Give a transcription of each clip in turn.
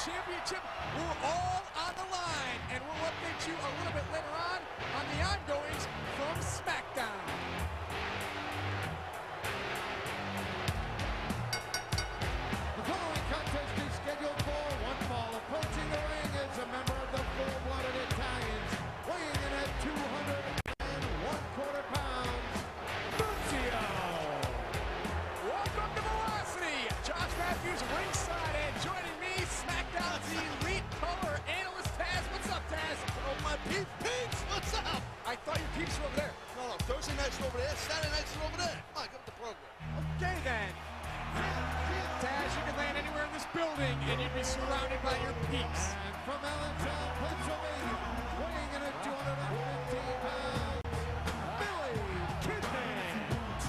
Championship. We're all on the line, and we'll update you a little bit later on the ongoings from SmackDown. The following contest is scheduled for one fall. Approaching the ring is a member of the full-blooded Italians, weighing in at 201¼ pounds, Nunzio. Welcome to Velocity. Josh Matthews ringside, and joining me, SmackDown's elite color analyst, Taz. What's up, Taz? Oh, my peeps, what's up? I thought your peeps were over there. No, Thursday nights are over there, Saturday nights are over there. Come on, get the program. Okay, then. Taz, you can land anywhere in this building, and you'd be surrounded by your peeps. And from Allentown, Pennsylvania, weighing in at 215 pounds, Billy Kidman.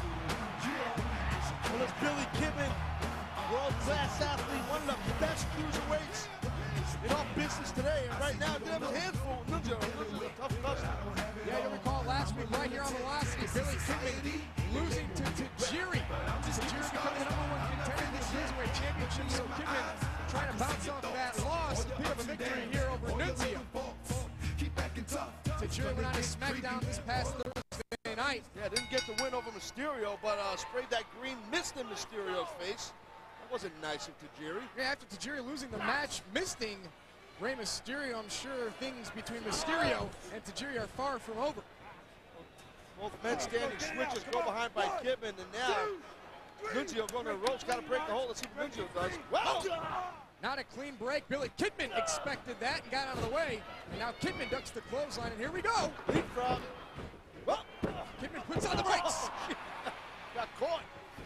Well, it's Billy Kidman, world-class athlete, one of the best cruiserweights in our business today. And right now, they have his hands full with Nunzio. Nunzio's a tough customer. Yeah, you'll recall last week right here on Velocity, Billy Kidman losing to Tajiri. Tajiri becoming the #1 contender in the Cruiserweight Championship, so Kidman trying to bounce off of that loss and pick up a victory here over Nunzio. Tajiri went on to SmackDown this past Thursday night. Yeah, didn't get the win over Mysterio, but sprayed that green mist in Mysterio's face. That wasn't nice of Tajiri. Yeah, after Tajiri losing the match, misting Rey Mysterio, I'm sure things between Mysterio and Tajiri are far from over. Both men standing switches go behind by Kidman, and now Nunzio going to the ropes, got to break the hold. Let's see what Nunzio does. Wow! Not a clean break. Billy Kidman expected that and got out of the way. And now Kidman ducks the clothesline, and here we go. Leapfrog. Well, Kidman puts on the brakes. got caught.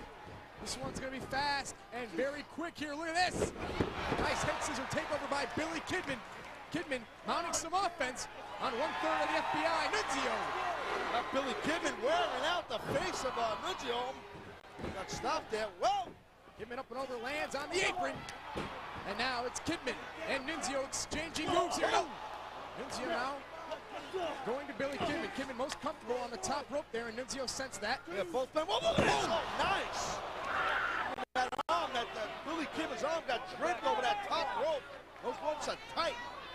This one's going to be fast and very quick here. Look at this. Nice head scissor takeover by Billy Kidman. Kidman mounting some offense on 1/3 of the FBI. Nunzio. Now Billy Kidman wearing out the face of Nunzio. Got stopped there. Whoa! Kidman up and over, lands on the apron. And now it's Kidman and Nunzio exchanging moves here. No. Nunzio now going to Billy Kidman. Kidman most comfortable on the top rope there, and Nunzio sensed that. Yeah, both men. Whoa, look at this. Oh, nice. That arm, that Billy Kidman's arm got draped over that top rope. Those ropes are tight.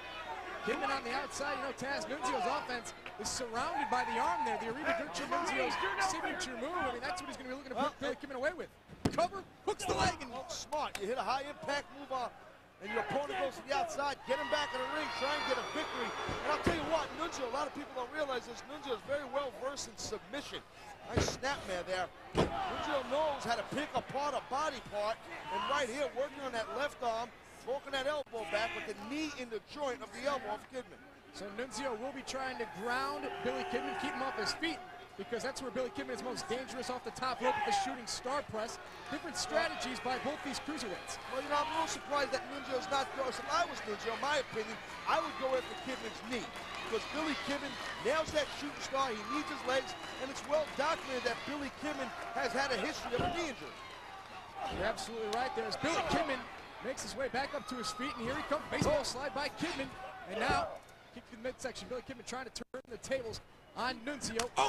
Kidman on the outside, you know, Taz, Nunzio's offense is surrounded by the arm there. The Arrivederci Nunzio's signature move. I mean, that's what he's going to be looking to put Billy Kidman away with. Cover, hooks the leg, and Smart. You hit a high-impact move and your opponent goes to the outside, get him back in the ring, try and get a victory. And I'll tell you what, Nunzio, a lot of people don't realize this, Nunzio is very well versed in submission. Nice snapmare there. Nunzio knows how to pick apart a body part, and right here, working on that left arm, poking that elbow back with the knee in the joint of the elbow of Kidman. so Nunzio will be trying to ground Billy Kidman, keep him off his feet, because that's where Billy Kidman is most dangerous, off the top rope with the shooting star press. Different strategies by both these cruiserweights. Well, you know, I'm a little surprised that Nunzio's not going. If I was Nunzio, in my opinion, I would go after Kidman's knee, because Billy Kidman nails that shooting star. He needs his legs, and it's well documented that Billy Kidman has had a history of a knee injury. You're absolutely right there. As Billy Kidman makes his way back up to his feet, and here he comes. Baseball slide by Kidman, and now kick to the midsection. Billy Kidman trying to turn the tables on Nunzio. Oh!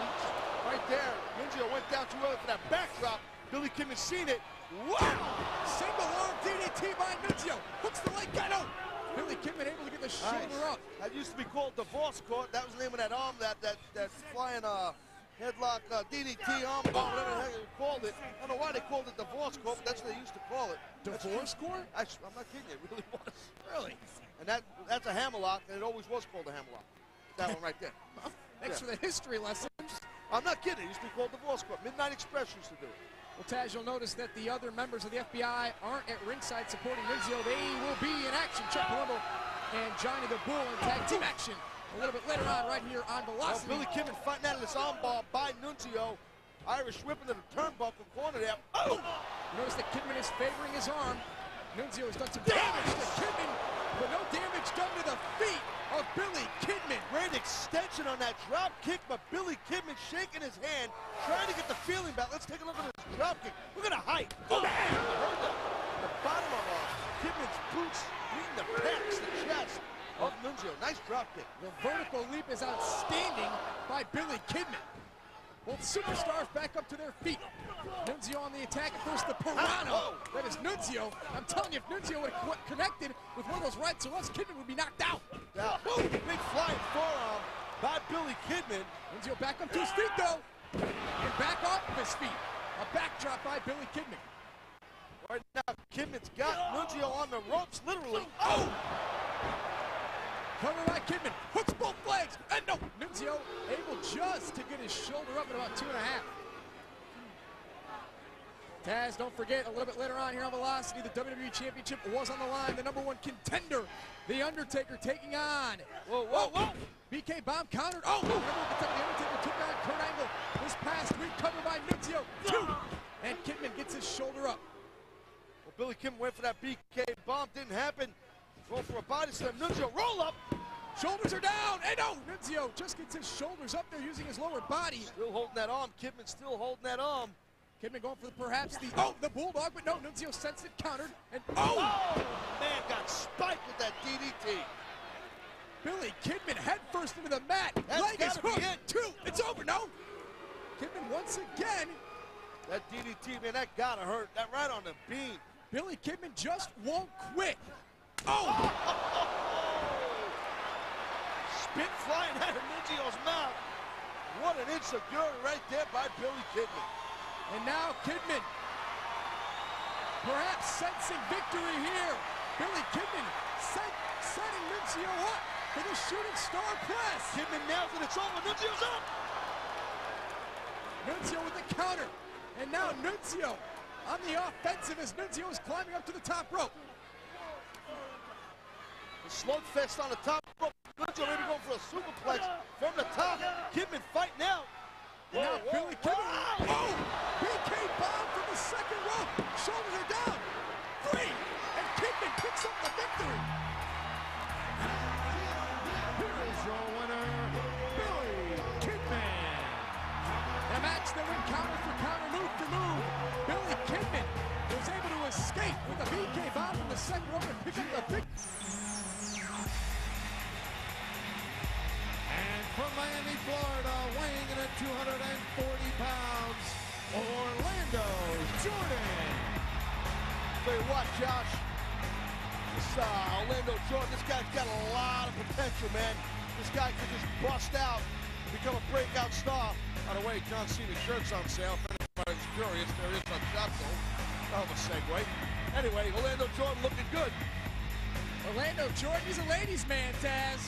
Right there, Nunzio went down too early for that backdrop. Billy Kidman seen it. Wow! Single arm DDT by Nunzio. Hooks the leg, got out. Billy Kidman able to get the shoulder up. That used to be called divorce court. That was the name of that arm, that flying headlock DDT arm bar, whatever the heck they called it. I don't know why they called it divorce court, but that's what they used to call it. Divorce court? Actually, I'm not kidding you, it really was. Really? And that's a hammerlock, and it always was called a hammerlock. That one right there. Thanks for the history lesson. I'm not kidding. It used to be called divorce court. Midnight Express used to do it. Well, Taz, you'll notice that the other members of the FBI aren't at ringside supporting Nunzio. They will be in action. Chuck Palumbo and Johnny the Bull in tag team action a little bit later on right here on Velocity. Billy Kidman fighting out of this arm bar by Nunzio. Irish whip into the turnbuckle corner there. Oh! You notice that Kidman is favoring his arm. Nunzio has done some damage to Kidman, but no damage done to the feet of Billy Kidman. Great extension on that drop kick, but Billy Kidman shaking his hand, trying to get the feeling back. Let's take a look at this drop kick. Look at the height. Oh, man! Heard the bottom of Kidman's boots meeting the pecs, the chest of Nunzio. Nice drop kick. The vertical leap is outstanding by Billy Kidman. Both superstars back up to their feet. Nunzio on the attack at first, the Pirano. That is Nunzio. I'm telling you, if Nunzio would have connected with one of those rights to us, Kidman would be knocked out. Now, big flying forearm by Billy Kidman. Nunzio back up to his feet, though. And back off of his feet. A backdrop by Billy Kidman. Right now, Kidman's got Nunzio on the ropes, literally. Oh! Cover by Kidman. Hooks both legs. And no, Nunzio able just to get his shoulder up at about 2.5. Taz, don't forget, a little bit later on here on Velocity, the WWE Championship was on the line. The #1 contender, The Undertaker, taking on. Whoa. BK Bomb countered. Oh, The Undertaker took on Kurt Angle this past week. Covered by Nunzio. 2. And Kidman gets his shoulder up. Well, Billy Kidman went for that BK Bomb. Didn't happen. Go for a body slam. Nunzio, roll up. Shoulders are down. And no, Nunzio just gets his shoulders up there using his lower body. Still holding that arm. Kidman still holding that arm. Kidman going for perhaps the Bulldog, but no, Nunzio sensed it, countered, and man got spiked with that DDT. Billy Kidman head first into the mat. That's Leg is gotta be hooked. it. 2. It's over. No. Kidman once again. That DDT, man, that gotta hurt. That right on the beam. Billy Kidman just won't quit. Oh! Spit flying out of Nunzio's mouth. What an insecurity right there by Billy Kidman. And now Kidman, perhaps sensing victory here. Billy Kidman setting Nunzio up for the shooting star press. Kidman nails it. It's over. Nunzio's up. Nunzio with the counter. And now Nunzio on the offensive as Nunzio is climbing up to the top rope. The slugfest on the top rope. Nunzio maybe going for a superplex from the top. Kidman fighting out. And now Billy Kidman. Oh! BK Bomb from the second rope. Shoulders are down. 3. And Kidman picks up the victory. Here is your winner, Billy Kidman. The match that went counter for counter, move for move. Billy Kidman was able to escape with a BK Bomb from the second rope and pick up the victory. And from Miami, Florida, weighing in at 240 pounds, Orlando Jordan. Tell you what, Josh, this Orlando Jordan, this guy's got a lot of potential, man. This guy could just bust out and become a breakout star. By the way, John Cena's shirt's on sale. If anybody's curious, there is on Shopko. Hell of a segue. Anyway, Orlando Jordan looking good. Orlando Jordan, he's a ladies' man, Taz.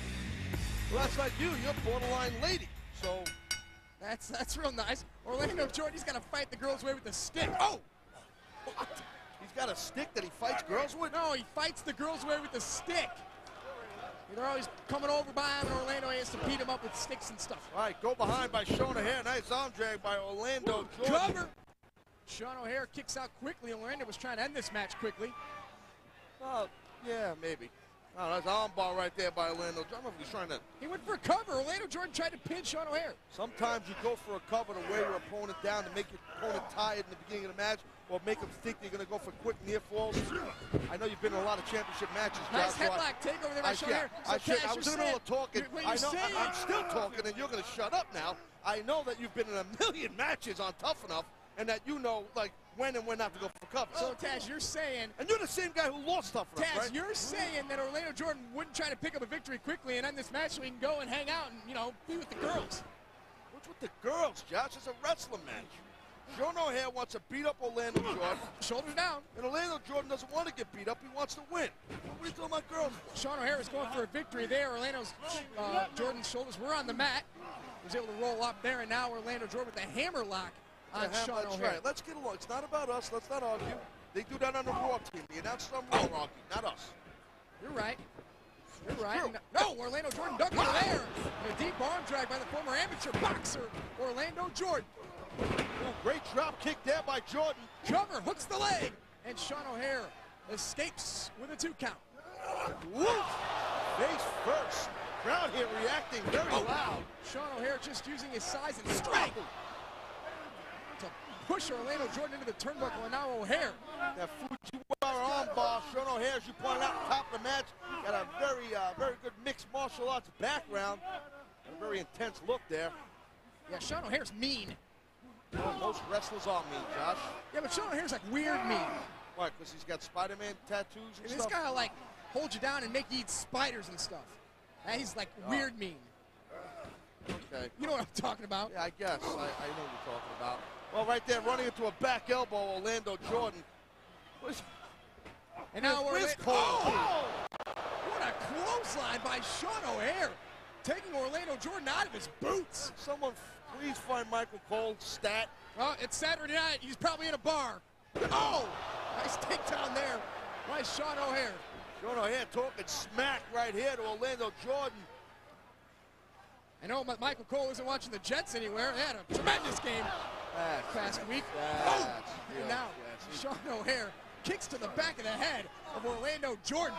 Well, that's like you. You're borderline lady. So That's real nice. Orlando Jordan, he's got to fight the girls away with a stick. Oh! what? He's got a stick that he fights girls with? No, he fights the girls away with a stick. They're always coming over by him, and Orlando has to beat him up with sticks and stuff. All right, go behind by Sean O'Haire. Nice arm drag by Orlando Jordan. Cover! Sean O'Haire kicks out quickly. Orlando was trying to end this match quickly. Oh, yeah, maybe. Oh, that's an arm bar right there by Orlando. I don't know if he's trying to. He went for a cover. Orlando Jordan tried to pin Sean O'Haire. Sometimes you go for a cover to wear your opponent down to make your opponent tired in the beginning of the match, or make them think you're going to go for quick near falls. I know you've been in a lot of championship matches, Nice Josh, so headlock takeover there by Sean O'Haire. So I was in the middle of talking. I know saying, I'm still talking, and you're going to shut up now. I know that you've been in a million matches on Tough Enough, and that you know, like, when and when not to go for covers. So, Taz, you're saying... And you're the same guy who lost Tough Enough, Taz, right? you're saying that Orlando Jordan wouldn't try to pick up a victory quickly and end this match so he can go and hang out and, you know, be with the girls. What's with the girls, Josh? It's a wrestling match. Sean O'Haire wants to beat up Orlando Jordan. Shoulders down. And Orlando Jordan doesn't want to get beat up. He wants to win. What are you talking about girls for? Sean O'Haire is going for a victory there. Orlando's Jordan's shoulders were on the mat. He was able to roll up there, and now Orlando Jordan with a hammer lock on Sean That's O'Haire. right. Let's get along. It's not about us. Let's not argue. They do that on the Raw team. The announcers on Raw argue, not us. You're right. You're right. true. No, Orlando Jordan ducked over there. And a deep arm drag by the former amateur boxer, Orlando Jordan. Ooh, great drop kick there by Jordan. Cover, hooks the leg, and Sean O'Haire escapes with a 2 count. Woo! Face first. Crowd here reacting very loud. Sean O'Haire just using his size and strength to push Orlando Jordan into the turnbuckle, and now O'Haire. That Fujiwara arm bar. Sean O'Haire, as you pointed out at the top of the match, got a very good mixed martial arts background. A very intense look there. Yeah, Sean O'Hare's mean. Well, most wrestlers are mean, Josh. Yeah, but Sean O'Hare's like weird mean. Why? Because he's got Spider-Man tattoos and This stuff? guy like hold you down and make you eat spiders and stuff. He's like weird mean. Okay. You know what I'm talking about. Yeah, I guess. I know what you're talking about. Well, right there, running into a back elbow, Orlando Jordan. And now we're Where's in. Cole? Oh! What a clothesline by Sean O'Hare, taking Orlando Jordan out of his boots. Someone please find Michael Cole's stat. Oh, it's Saturday night. He's probably in a bar. Oh! Nice takedown there by Sean O'Hare. Sean O'Hare talking smack right here to Orlando Jordan. I know Michael Cole isn't watching the Jets anywhere. They had a tremendous game past week. And now Sean O'Hare kicks to the back of the head of Orlando Jordan.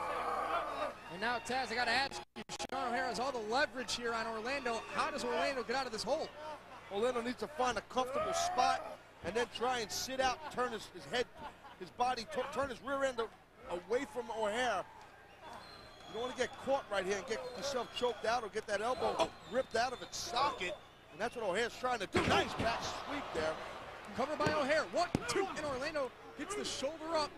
And now, Taz, I got to ask you, Sean O'Hare has all the leverage here on Orlando. How does Orlando get out of this hole? Orlando needs to find a comfortable spot and then try and sit out, turn his head, his body, turn his rear end away from O'Hare. You don't want to get caught right here and get yourself choked out or get that elbow ripped out of its socket. And that's what O'Hare's trying to do. Nice back sweep there. Covered by O'Hare. 1, 2, and Orlando gets the shoulder up.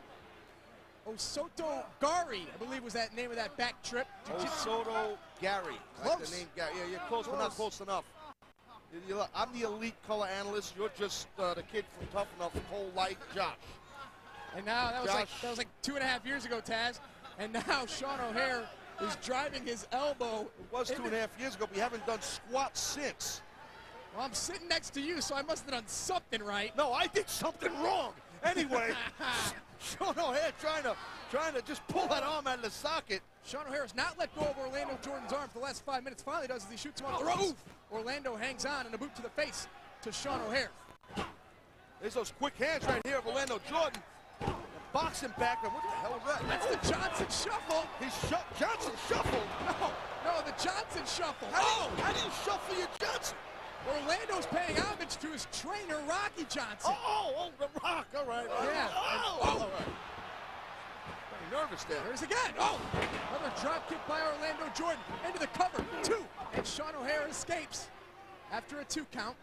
Osoto Gari, I believe was that name of that back trip. Osoto Gary. Close. Like the name Gary. Yeah, you're close, but not close enough. I'm the elite color analyst. You're just the kid from Tough Enough, Cole Light, Josh. And now that was like 2.5 years ago, Taz. And now Sean O'Hare is driving his elbow. It was 2.5 years ago, but we haven't done squats since. Well, I'm sitting next to you, so I must have done something right. No, I did something wrong. Anyway, Sean O'Hare trying to just pull that arm out of the socket. Sean O'Hare has not let go of Orlando Jordan's arm for the last 5 minutes. Finally does as he shoots him off the ropes. Orlando hangs on and a boot to the face to Sean O'Hare. There's those quick hands right here of Orlando Jordan. Boxing back, and what the hell is that? That's the Johnson shuffle. He's Johnson shuffle. No, the Johnson shuffle. How do you shuffle your Johnson? Orlando's paying homage to his trainer, Rocky Johnson. Oh, the Rock, all right. Yeah. All right. Very nervous there. There's again. Oh, another drop kick by Orlando Jordan into the cover. 2, and Sean O'Hare escapes after a 2 count.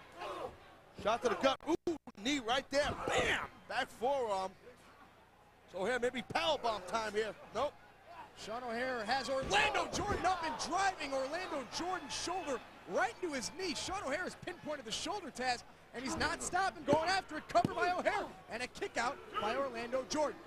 Shot to the gut. Ooh, knee right there. Bam! Back forearm. So O'Hare maybe powerbomb time here. Nope. Sean O'Hare has Orlando Jordan up and driving Orlando Jordan's shoulder right into his knee. Sean O'Hare has pinpointed the shoulder, Taz, and he's not stopping, going after it. Covered by O'Hare, and a kick out by Orlando Jordan.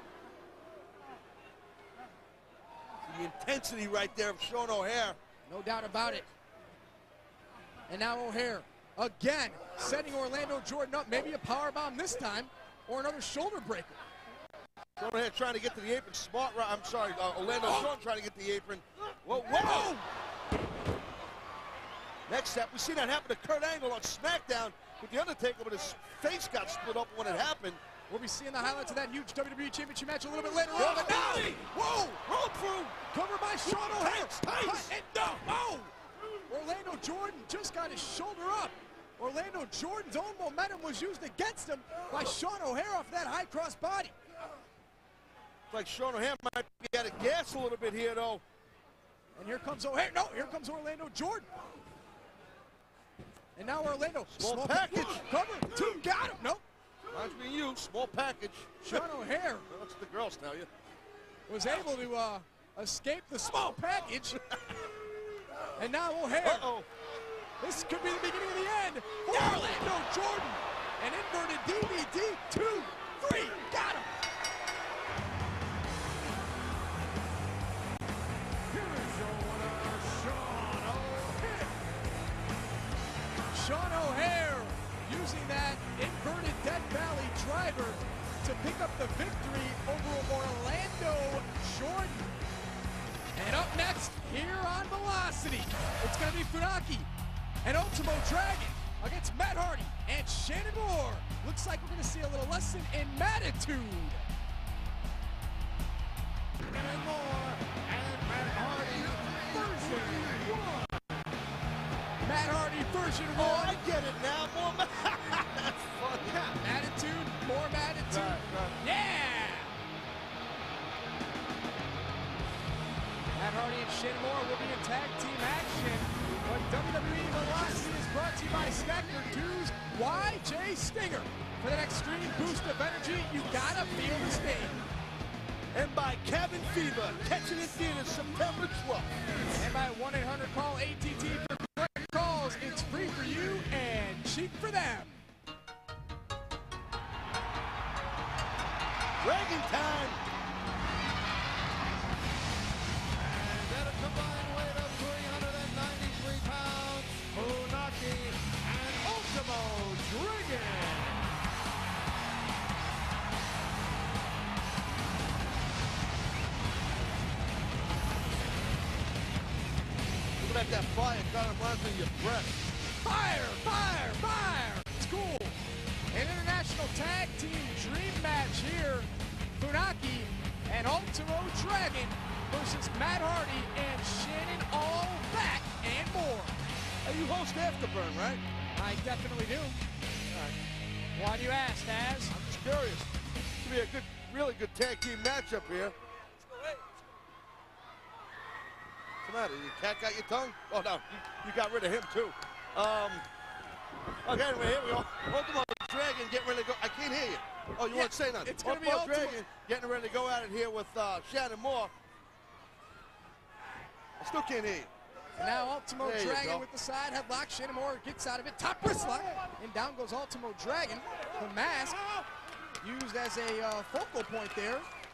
The intensity right there of Sean O'Hare. No doubt about it. And now O'Hare again setting Orlando Jordan up. Maybe a powerbomb this time, or another shoulder breaker. Sean O'Hare trying to get to the apron. Smart, I'm sorry, Orlando Jordan trying to get to the apron. Whoa! Next step, we see that happen to Kurt Angle on SmackDown with The Undertaker, but his face got split up when it happened. We'll be seeing the highlights of that huge WWE Championship match a little bit later on. But now, whoa! Roll through! Covered by Sean O'Hare. Tights. And no! Oh! Orlando Jordan just got his shoulder up. Orlando Jordan's own momentum was used against him by Sean O'Hare off that high cross body. Looks like Sean O'Hare might be out of gas a little bit here, though. And here comes O'Hare. No, here comes Orlando Jordan. And now Orlando. Small package. Cover. 2. Got him. Nope. Reminds me of you. Small package. Sean O'Hare That's what the girls tell you. was able to escape the small package. And now O'Hare. Uh-oh. This could be the beginning of the end for Orlando Jordan. An inverted DVD. 2, 3. Got him. Sean O'Hare using that inverted Death Valley driver to pick up the victory over Orlando Jordan. And up next, here on Velocity, it's going to be Funaki and Ultimo Dragon against Matt Hardy and Shannon Moore. Looks like we're going to see a little lesson in Mattitude. Shannon Moore and Matt Hardy version 1. Matt Hardy version 1. Oh, I get it now. More That's funny. Mattitude, more Mattitude. Right. Yeah! Matt Hardy and Shannon Moore will be in tag team action But WWE Velocity is brought to you by Spectre 2's YJ Stinger. For that extreme boost of energy, you gotta feel the sting. And by Cabin Fever, catching in theaters September 12th. And by 1-800-CALL-ATT for correct calls. It's free for you and cheap for them. Dragon time. And at a combined weight of 393 pounds, Funaki and Ultimo Dragon. Look at that fire, got him running your breath. Fire, fire, fire! It's cool. An international tag team dream match here. Funaki and Ultimo Dragon versus Matt Hardy and Shannon Allback and more. Hey, you host Afterburn, right? I definitely do. Why do you ask, Taz? I'm just curious. It's gonna be a good, really good tag team matchup here. What's the matter? Your cat got your tongue? Oh no, you got rid of him too. Okay, anyway, here we go. Ultimo Dragon getting ready to go. I can't hear you. Oh, you won't say nothing. It's gonna be Ultimo Ultimo Dragon getting ready to go at it here with Shannon Moore. I still can't hear you. And now Ultimo There you Dragon go. with the side headlock. Shannon Moore gets out of it. Top wrist lock. And down goes Ultimo Dragon. The mask used as a focal point there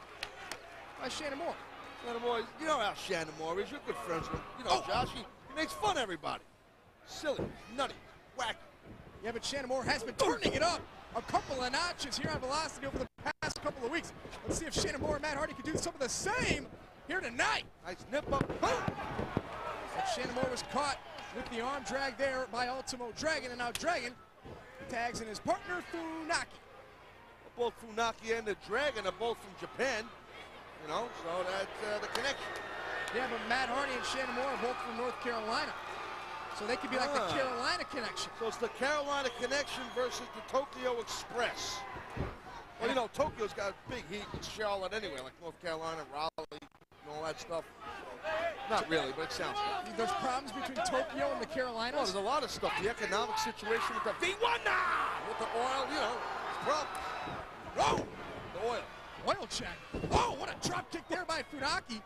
by Shannon Moore. Shannon Moore, you know how Shannon Moore is. You're good friends with him. You know, Josh, he makes fun of everybody. Silly, nutty, wacky. Yeah, but Shannon Moore has been turning it up a couple of notches here on Velocity over the past couple of weeks. Let's see if Shannon Moore and Matt Hardy can do some of the same here tonight. Nice nip up. Boom. And Shannon Moore was caught with the arm drag there by Ultimo Dragon, and now Dragon tags in his partner, Funaki. Both Funaki and the Dragon are both from Japan. You know, so that's the connection. Yeah, but Matt Hardy and Shannon Moore are both from North Carolina. So they could be like the Carolina connection. So it's the Carolina connection versus the Tokyo Express. Well, you know, Tokyo's got big heat in Charlotte anyway, like North Carolina, Raleigh, and all that stuff. Not really, but it sounds good. There's problems between Tokyo and the Well, Carolinas. there's a lot of stuff. The economic situation with the V1 now, with the oil, you know, problems. Oh, the oil. Oil check. Oh, what a drop kick there by Funaki.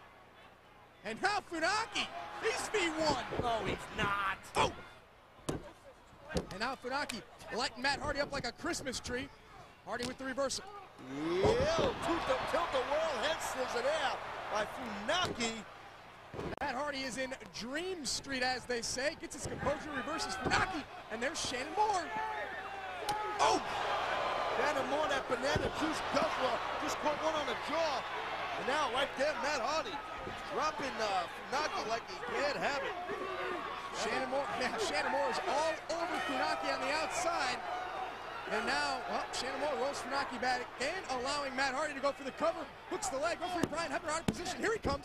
And now Funaki, he's V1. No, he's not. Oh! And now Funaki lighting Matt Hardy up like a Christmas tree. Hardy with the reversal. Yeah, tilt the world head scissor there by Funaki. Matt Hardy is in Dream Street, as they say. Gets his composure, reverses Funaki, and there's Shannon Moore. Oh! Shannon Moore, that banana juice guzzler, just caught one on the jaw. And now right there, Matt Hardy dropping Funaki like he can't have it. Shannon Moore is all over Funaki on the outside. And now, well, Shannon Moore rolls Funaki back in, allowing Matt Hardy to go for the cover. Hooks the leg. Referee Brian Hebner out of position. Here he comes.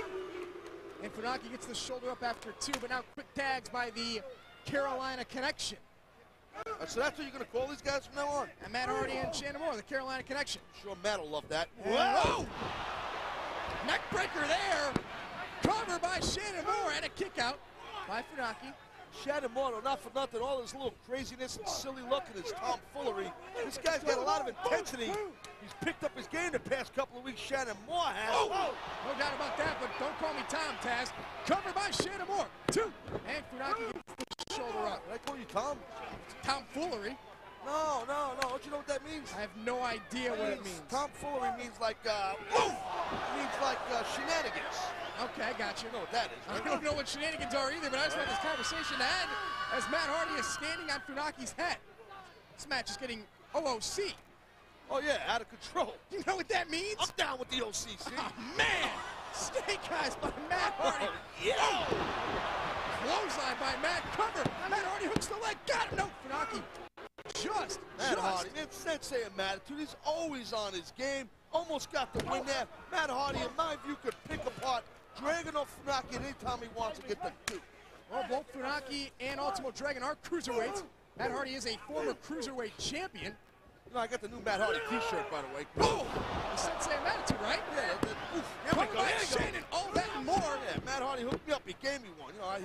And Funaki gets the shoulder up after two, but now quick tags by the Carolina Connection. So that's what you're going to call these guys from now on? And Matt Hardy and Shannon Moore, the Carolina Connection. I'm sure Matt will love that. Whoa! Neck breaker there. Cover by Shannon Moore and a kick out by Funaki. Shannon Moore, not for nothing, all his little craziness and silly look and his tomfoolery. This guy's got a lot of intensity. He's picked up his game the past couple of weeks. Shannon Moore has. Oh! No doubt about that, but don't call me Tom, Taz. Cover by Shannon Moore. Two. And Funaki gets the shoulder up. Did I call you Tom? Tomfoolery. No. Don't you know what that means? I have no idea what it means. Tomfoolery means like, shenanigans. Okay, got you. You know what that is, I right? don't know what shenanigans are either, but I just want this conversation to end as Matt Hardy is standing on Funaki's head. This match is getting OOC. Oh, yeah, out of control. You know what that means? I'm down with the OCC. Oh, man! Snake eyes by Matt Hardy. Yeah! Clothesline by Matt. Cover. Matt Hardy hooks the leg. Got him. No, Funaki. Matt Hardy, it's sensei of attitude. He's always on his game. Almost got the win there. Matt Hardy, in my view, could pick apart Dragon or Funaki at any time he wants to get the two. Well, both Funaki and Ultimo Dragon are cruiserweights. Matt Hardy is a former cruiserweight champion. You know, I got the new Matt Hardy t-shirt, by the way. Oh! The sensei of attitude, right? Yeah, oof, here we Covered go. by There you go. Shannon. All that and more. Yeah, Matt Hardy hooked me up. He gave me one. You know,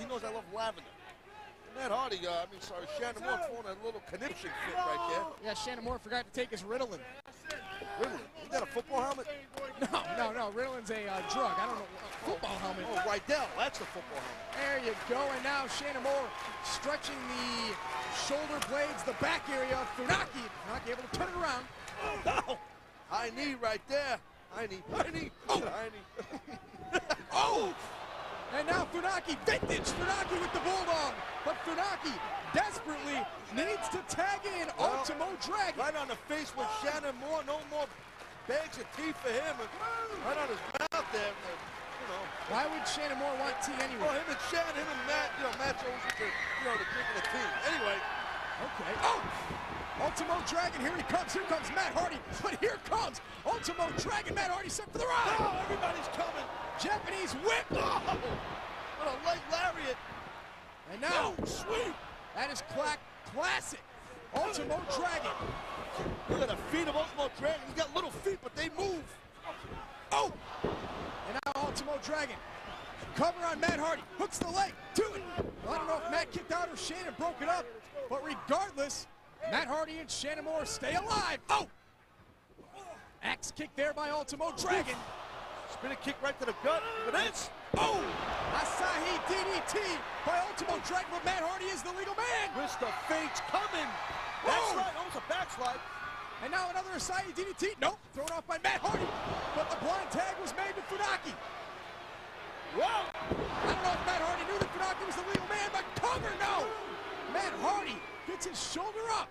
He knows I love lavender. Matt Hardy, Shannon Moore throwing a little conniption fit right there. Yeah, Shannon Moore forgot to take his Ritalin. Ritalin? Is that a football helmet? No. Ritalin's a drug. I don't know. Football helmet. Oh, Rydell. That's the football helmet. There you go. And now Shannon Moore stretching the shoulder blades, the back area of Funaki. Funaki able to turn it around. Oh, high knee right there. High knee. Oh. High knee. Oh! And now Funaki, vintage Funaki with the Bulldog. But Funaki desperately needs to tag in Ultimo Dragon. Right on the face with Shannon Moore. No more bags of tea for him. Right on his mouth there. Why would Shannon Moore want tea anyway? Well, him and Matt, Matt's always with the drinking the tea. Anyway. Okay. Oh! Ultimo Dragon, here he comes. Here comes Matt Hardy. But here comes Ultimo Dragon. Matt Hardy set for the ride. Oh, everybody's coming. Japanese whip. Oh, what a light lariat. And now, sweep. That is classic. Ultimo Dragon. Look at the feet of Ultimo Dragon. He's got little feet, but they move. Oh! And now Ultimo Dragon. Cover on Matt Hardy. Hooks the leg. To it. Well, I don't know if Matt kicked out or Shannon broke it up. But regardless, Matt Hardy and Shannon Moore stay alive. Oh! Axe kick there by Ultimo Dragon. Spinning kick right to the gut. Look at this. Oh! Asahi DDT by Ultimo Dragon, but Matt Hardy is the legal man. Mr. Fate's coming. Backslide, almost a backslide. And now another Asahi DDT. Nope, thrown off by Matt Hardy. But the blind tag was made to Funaki. Whoa! I don't know if Matt Hardy knew that Funaki was the legal man, but cover, no! Matt Hardy gets his shoulder up.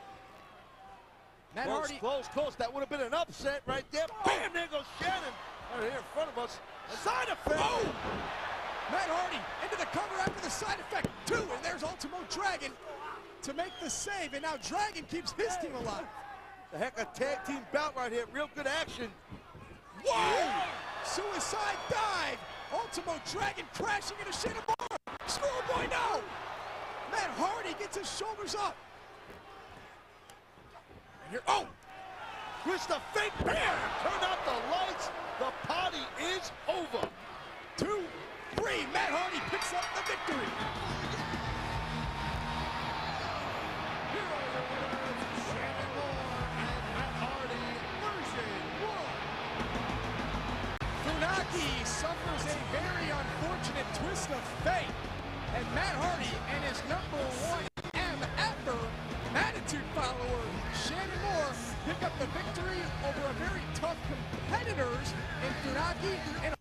Matt Hardy. Close. That would have been an upset right there. Bam, there goes Shannon. Right here in front of us. A side effect. Oh! Matt Hardy into the cover after the side effect. 2, and there's Ultimo Dragon to make the save. And now Dragon keeps his team alive. The heck, a tag team bout right here. Real good action. Whoa! Suicide dive. Ultimo Dragon crashing into Shannon Moore. Schoolboy, no! Matt Hardy gets his shoulders up. And here, oh! Twist the fake bear. Turn out the lights. The party is over. 2, 3. Matt Hardy picks up the victory. Here are your winners, Shannon Moore and Matt Hardy, version 1. Funaki suffers a very unfortunate twist of fate. And Matt Hardy and his #1 MFer Attitude follower, Shannon Moore, pick up the victory over a very tough competitors in Funaki and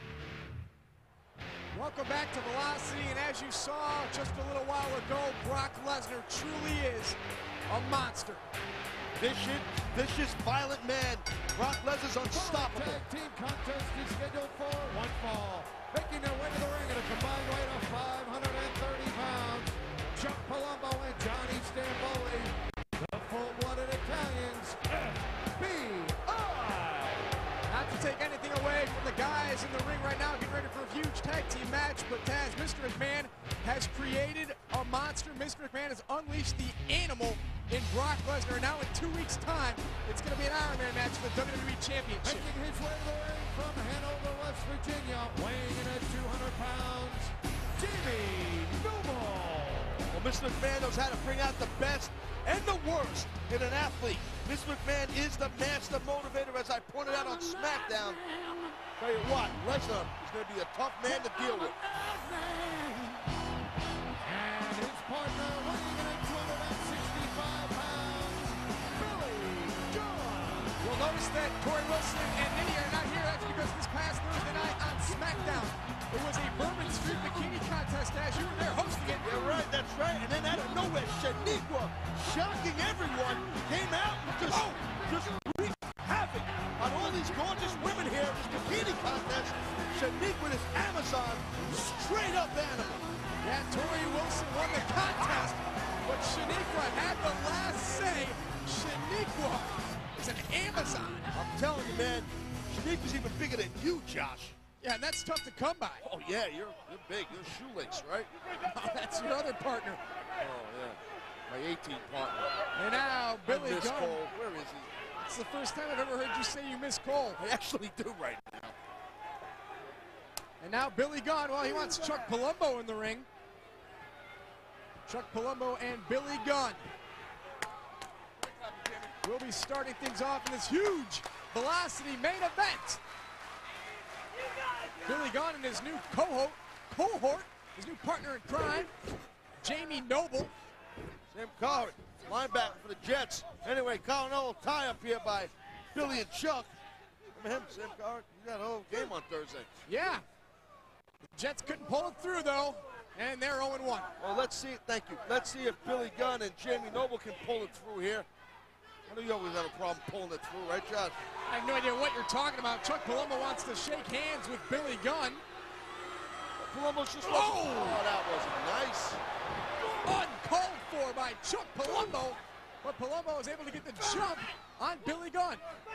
welcome back to Velocity, and as you saw just a little while ago, Brock Lesnar truly is a monster. Vicious, violent man. Brock Lesnar's unstoppable. Tag team contest is scheduled for one fall. Making their way to the ring at a combined weight of 530 pounds, Chuck Palumbo and Johnny Stamboli, the full-blooded Italians, FBI. Not to take anything away from the guys in the ring right now, getting ready for a huge tag team match, but Taz, Mr. McMahon has created a monster. Mr. McMahon has unleashed the animal in Brock Lesnar, and now in 2 weeks' time, it's going to be an Iron Man match for the WWE Championship. Making his way to the ring from Hanover, West Virginia, weighing in at 200 pounds, Jimmy Noble. Well, Mr. McMahon knows how to bring out the best and the worst in an athlete. Mr. McMahon is the master motivator, as I pointed out on SmackDown. Tell you what, Lesnar is going to be a tough man to deal with. And his partner, weighing in at 265 pounds, Billy Gunn. You'll notice that Torrie Wilson and Nitty are not here. That's because this past Thursday night on SmackDown, it was a Bourbon Street Bikini contest, as you were there hosting it. You're right, that's right. And then out of nowhere, Shaniqua, shocking everyone, came out and just wreaked havoc on all these gorgeous women here in this bikini contest. Shaniqua is Amazon, straight up animal. Yeah, Torrie Wilson won the contest, but Shaniqua had the last say. Shaniqua is an Amazon. I'm telling you, man, Shaniqua's even bigger than you, Josh. Yeah, and that's tough to come by. Oh, yeah, you're big. You're shoelace, right? That's your other partner. Oh, yeah. My 18 partner. And now, Billy Miss Gunn. Cole. Where is he? It's the first time I've ever heard you say you miss Cole. I actually do right now. And now Billy Gunn, well, he wants Chuck Palumbo in the ring. Chuck Palumbo and Billy Gunn will be starting things off in this huge Velocity main event. Billy Gunn and his new cohort, his new partner in crime, Jamie Noble. Sam Cowart, linebacker for the Jets. Anyway, Colonel tie up here by Billy and Chuck. Remember him, Sam Cowart? You got a whole game on Thursday. Yeah. The Jets couldn't pull it through, though, and they're 0-1. Well, let's see. Thank you. Let's see if Billy Gunn and Jamie Noble can pull it through here. I know you always have a problem pulling it through, right, Josh? I have no idea what you're talking about. Chuck Palumbo wants to shake hands with Billy Gunn. Palumbo's just oh, that wasn't nice. Uncalled for by Chuck Palumbo, but Palumbo was able to get the jump on Billy Gunn.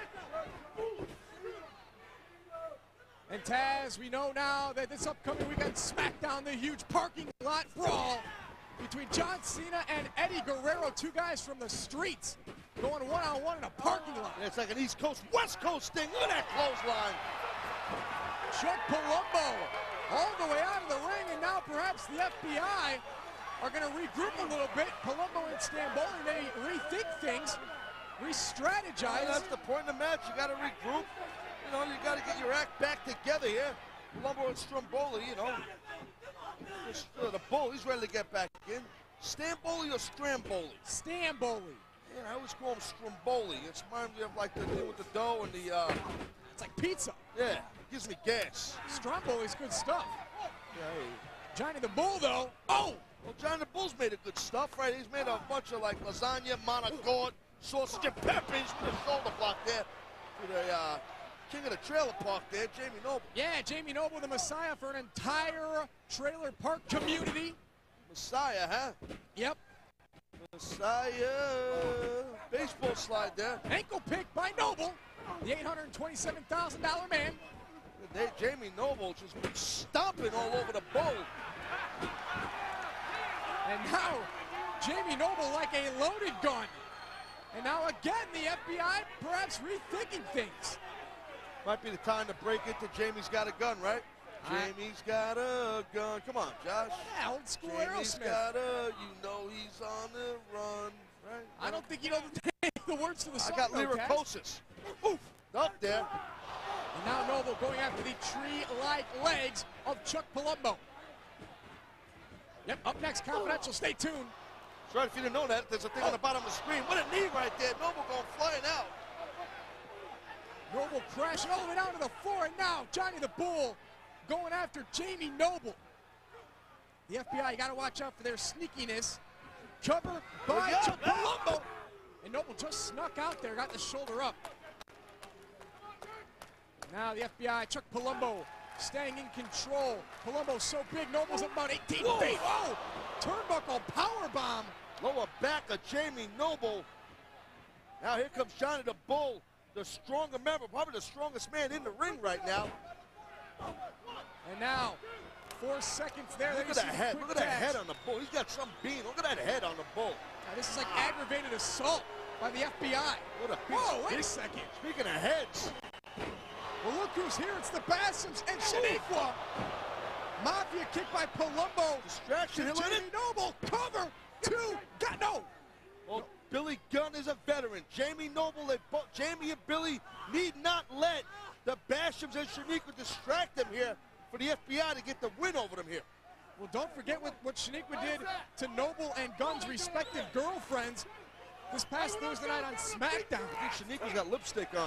And Taz, we know now that this upcoming weekend SmackDown, the huge parking lot brawl between John Cena and Eddie Guerrero, two guys from the streets, going one-on-one in a parking lot. Yeah, it's like an East Coast, West Coast thing. Look at that clothesline. Chuck Palumbo all the way out of the ring, and now perhaps the FBI are going to regroup a little bit. Palumbo and Stamboli may rethink things, re-strategize. Yeah, that's the point of the match. You got to regroup. You know, you got to get your act back together here. Palumbo and Stromboli, you know. The bull, he's ready to get back in. Stamboli or Stramboli? Stamboli. Yeah, I always call him Stromboli. It's reminds me of like the thing with the dough and the, it's like pizza. Yeah, gives me gas. Stromboli's good stuff. Yeah, hey. Johnny the Bull, though. Oh! Well, Johnny the Bull's made of good stuff, right? He's made a bunch of like lasagna, monogort, sausage and peppers. Put a shoulder block there for the king of the trailer park there, Jamie Noble. Yeah, Jamie Noble, the Messiah for an entire trailer park community. Messiah, huh? Yep. Messiah. Baseball slide there. Ankle pick by Noble, the $827,000 man. Jamie Noble just been stomping all over the bull. And now, Jamie Noble like a loaded gun. And now again, the FBI perhaps rethinking things. Might be the time to break into Jamie's Got a Gun, right? Jamie's got a gun. Come on, Josh. Yeah, old school Jamie's Aerosmith. got a, you know he's on the run, right? I don't think you know the words to the song. I got lyricosis. Oof, up there. And now Noble going after the tree-like legs of Chuck Palumbo. Yep, up next, Confidential. Stay tuned. That's right, if you didn't know that, there's a thing on the bottom of the screen. What a knee right there. Noble going flying out. Noble crashing all the way down to the floor, and now Johnny the Bull going after Jamie Noble. The FBI, you got to watch out for their sneakiness. Cover by Chuck Palumbo. And Noble just snuck out there, got the shoulder up. Now the FBI, Chuck Palumbo staying in control. Palumbo's so big, Noble's about 18 feet. Oh! Turnbuckle powerbomb. Lower back of Jamie Noble. Now here comes Johnny the Bull, the stronger member, probably the strongest man in the ring right now. And now, 4 seconds there. Look at that head. Look at that head on the Bull. He's got some bean. Look at that head on the Bull. Now, this is like aggravated assault by the FBI. Whoa, wait a second. Speaking of heads. Well, look who's here. It's the Bashams and Shaniqua. Mafia kick by Palumbo. Distraction. Jamie Noble. Cover. Two. Got no. Well, Billy Gunn is a veteran. Jamie Noble, Jamie and Billy need not let the Bashams and Shaniqua distract them here for the FBI to get the win over them here. Well, don't forget what Shaniqua did to Noble and Gunn's respective girlfriends this past Thursday night on SmackDown. I think Shaniqua's got lipstick on.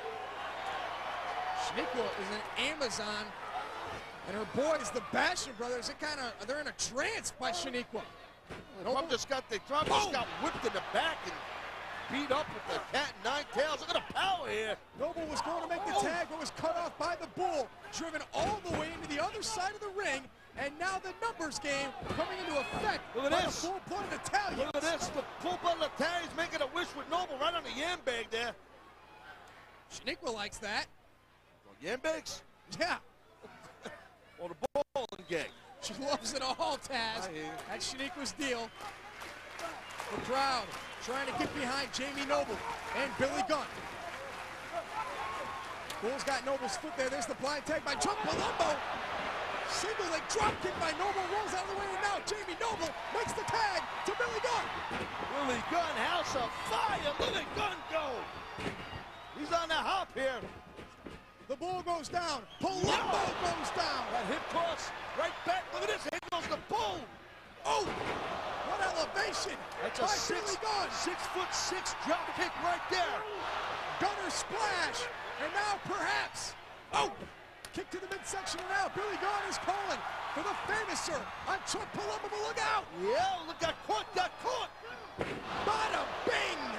Shaniqua is an Amazon, and her boys, the Basham brothers, they're in a trance by Shaniqua. Trump just got whipped in the back and beat up with the cat and nine tails. Look at the power here. Noble was going to make the tag, but was cut off by the Bull, driven all the way into the other side of the ring, and now the numbers game coming into effect. Look at by this. The full-blooded Italians. Look at this. The full-blooded Italians making a wish with Noble right on the yam bag there. Shaniqua likes that. Yam bags? Yeah. Or the bowling gag. She loves it all, Taz. That's Shaniqua's deal. The crowd trying to get behind Jamie Noble and Billy Gunn. Bull's got Noble's foot there. There's the blind tag by Chuck Palumbo. Single leg drop kick by Noble, rolls out of the way, and now Jamie Noble makes the tag to Billy Gunn. Billy Gunn, house of fire. Look at Gunn go. He's on the hop here. The bull goes down. Palumbo goes down. That hip toss right back. Look at this. Here goes the bull. Oh, what elevation That's by a Billy Gunn. 6'6" drop kick right there. Gunner splash, and now perhaps, oh, kick to the midsection, and now Billy Gunn is calling for the famouser on Chuck Palumbo. Look out! Yeah, look, got caught. Bada bing!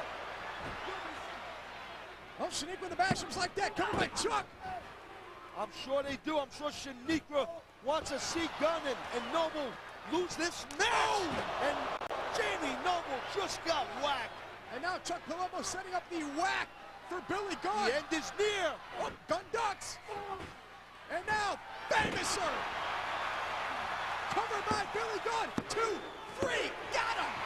Oh, Shaniqua and the Bashams like that, coming by Chuck. I'm sure they do. I'm sure Shaniqua wants to see Gunn and Noble lose this match. And Jamie Noble just got whacked. And now Chuck Palumbo setting up the whack for Billy Gunn. The end is near. Oh, Gunn ducks. And now, famouser. Covered by Billy Gunn. 2, 3, got him.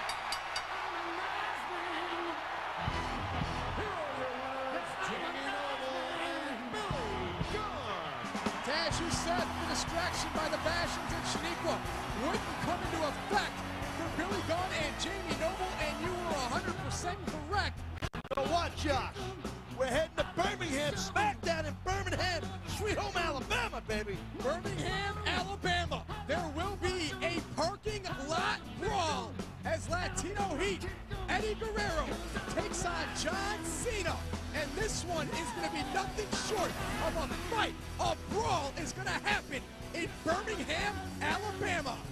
As you said, the distraction by the Bashams and Shaniqua wouldn't come into effect for Billy Gunn and Jamie Noble, and you were 100% correct. So what, Josh? We're heading to Birmingham, SmackDown in Birmingham, Sweet Home Alabama, baby. Birmingham, Alabama. There will be a parking lot brawl as Latino Heat, Eddie Guerrero, takes on John Cena. And this one is going to be nothing short of a fight. A brawl is going to happen in Birmingham, Alabama.